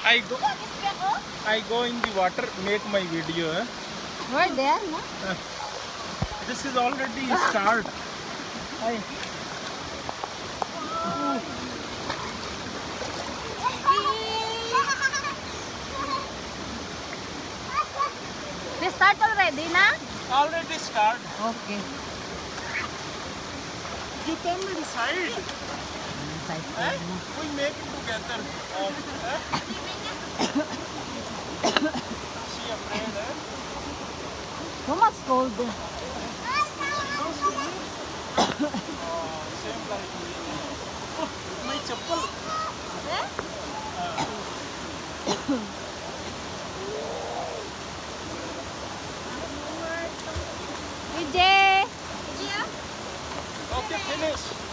I go in the water, make my video. Where there? No? This is already start. They start already, na? Already start. Okay. You come inside. We make it together. She afraid, So much cold. Same like me. My chappal. Vijay! Okay, finish.